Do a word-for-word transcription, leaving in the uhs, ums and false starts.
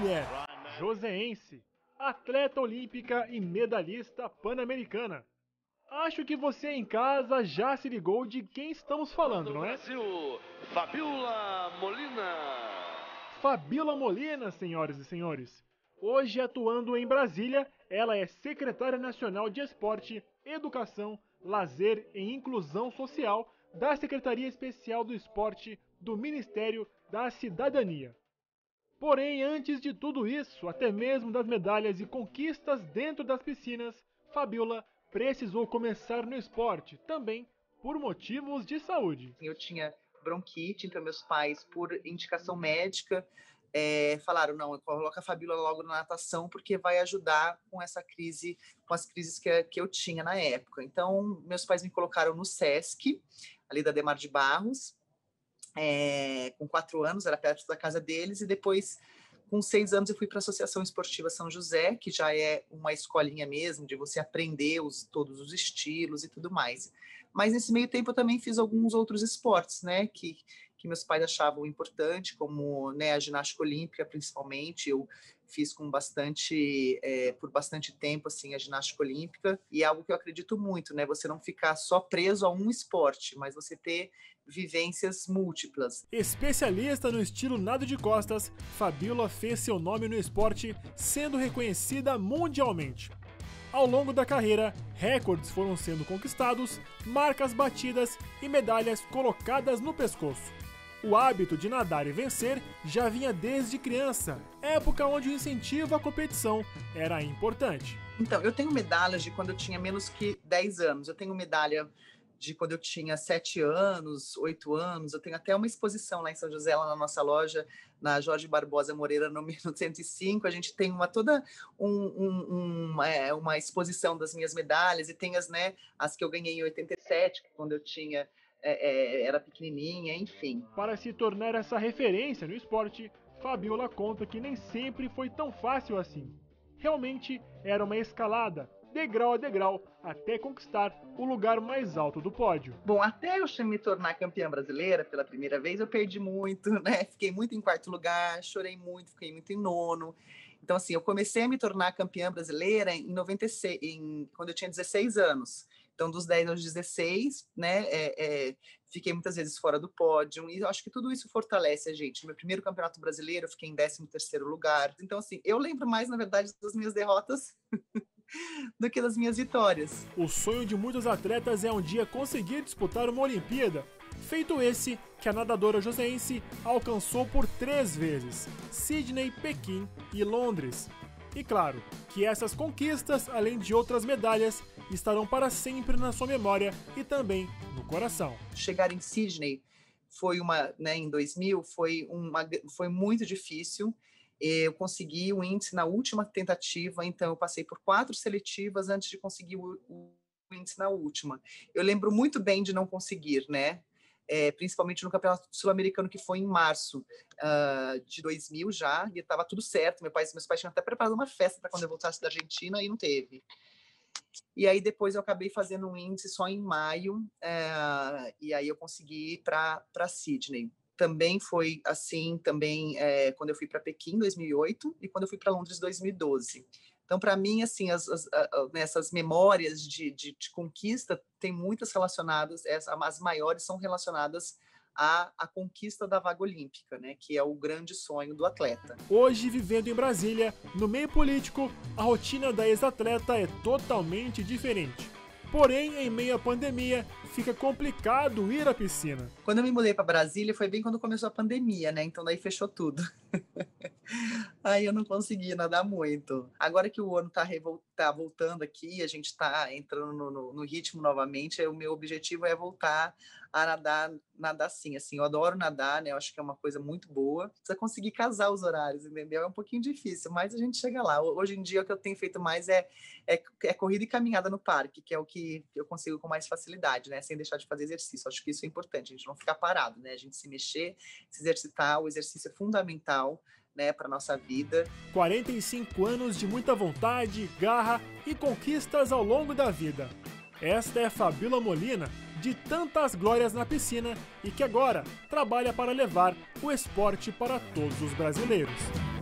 mulher, joseense, atleta olímpica e medalhista pan-americana. Acho que você em casa já se ligou de quem estamos falando, não é? Brasil, Fabiola Molina. Fabiola Molina, senhoras e senhores. Hoje atuando em Brasília, ela é secretária nacional de Esporte, Educação, Lazer e Inclusão Social da Secretaria Especial do Esporte do Ministério da Cidadania. Porém, antes de tudo isso, até mesmo das medalhas e conquistas dentro das piscinas, Fabiola precisou começar no esporte, também por motivos de saúde. Eu tinha bronquite, então meus pais, por indicação médica, é, falaram, não, coloca a Fabiola logo na natação, porque vai ajudar com essa crise, com as crises que, que eu tinha na época. Então, meus pais me colocaram no Sesc, ali da Adhemar de Barros, é, com quatro anos, era perto da casa deles, e depois, com seis anos, eu fui para a Associação Esportiva São José, que já é uma escolinha mesmo, de você aprender os, todos os estilos e tudo mais. Mas nesse meio tempo eu também fiz alguns outros esportes, né, que, que meus pais achavam importante, como, né, a ginástica olímpica, principalmente. Eu fiz com bastante, é, por bastante tempo, assim, a ginástica olímpica, e é algo que eu acredito muito, né, você não ficar só preso a um esporte, mas você ter vivências múltiplas. Especialista no estilo nado de costas, Fabiola fez seu nome no esporte, sendo reconhecida mundialmente. Ao longo da carreira, recordes foram sendo conquistados, marcas batidas e medalhas colocadas no pescoço. O hábito de nadar e vencer já vinha desde criança, época onde o incentivo à competição era importante. Então, eu tenho medalhas de quando eu tinha menos que dez anos. Eu tenho medalha de quando eu tinha sete anos, oito anos. Eu tenho até uma exposição lá em São José, lá na nossa loja, na Jorge Barbosa Moreira, número cento e cinco. A gente tem uma toda um, um, uma, é, uma exposição das minhas medalhas, e tem as, né, as que eu ganhei em oitenta e sete, quando eu tinha, é, é, era pequenininha, enfim. Para se tornar essa referência no esporte, Fabiola conta que nem sempre foi tão fácil assim. Realmente era uma escalada, degrau a degrau, até conquistar o lugar mais alto do pódio. Bom, até eu me tornar campeã brasileira pela primeira vez, eu perdi muito, né? Fiquei muito em quarto lugar, chorei muito, fiquei muito em nono. Então, assim, eu comecei a me tornar campeã brasileira em noventa e seis, em, quando eu tinha dezesseis anos. Então, dos dez aos dezesseis, né, é, é, fiquei muitas vezes fora do pódio, e eu acho que tudo isso fortalece a gente. No meu primeiro campeonato brasileiro, eu fiquei em décimo terceiro lugar. Então, assim, eu lembro mais, na verdade, das minhas derrotas do que das minhas vitórias. O sonho de muitos atletas é um dia conseguir disputar uma Olimpíada, feito esse que a nadadora joseense alcançou por três vezes: Sydney, Pequim e Londres. E claro, que essas conquistas, além de outras medalhas, estarão para sempre na sua memória e também no coração. Chegar em Sydney foi uma, né, em dois mil, foi, uma, foi muito difícil. Eu consegui o índice na última tentativa, então eu passei por quatro seletivas antes de conseguir o, o índice na última. Eu lembro muito bem de não conseguir, né? É, principalmente no Campeonato Sul-Americano, que foi em março uh, de dois mil já, e estava tudo certo. Meu pai, meus pais tinham até preparado uma festa para quando eu voltasse da Argentina, e não teve. E aí depois eu acabei fazendo um índice só em maio, uh, e aí eu consegui ir para Sydney. Também foi assim, também é, quando eu fui para Pequim em dois mil e oito e quando eu fui para Londres em dois mil e doze. Então, para mim, assim, as, as, essas memórias de, de, de conquista tem muitas relacionadas, as maiores são relacionadas à, à conquista da vaga olímpica, né, que é o grande sonho do atleta. Hoje, vivendo em Brasília, no meio político, a rotina da ex-atleta é totalmente diferente. Porém, em meio à pandemia, fica complicado ir à piscina. Quando eu me mudei para Brasília, foi bem quando começou a pandemia, né? Então daí fechou tudo. Aí eu não consegui nadar muito. Agora que o ano está tá voltando aqui, a gente está entrando no, no, no ritmo novamente, o meu objetivo é voltar a nadar, nadar sim, assim, eu adoro nadar, né? Eu acho que é uma coisa muito boa. Precisa conseguir casar os horários, entendeu? É um pouquinho difícil, mas a gente chega lá. Hoje em dia, o que eu tenho feito mais é, é, é corrida e caminhada no parque, que é o que eu consigo com mais facilidade, né? Sem deixar de fazer exercício. Acho que isso é importante, a gente não ficar parado, né? A gente se mexer, se exercitar, o exercício é fundamental, né, para nossa vida. quarenta e cinco anos de muita vontade, garra e conquistas ao longo da vida. Esta é Fabiola Molina, de tantas glórias na piscina e que agora trabalha para levar o esporte para todos os brasileiros.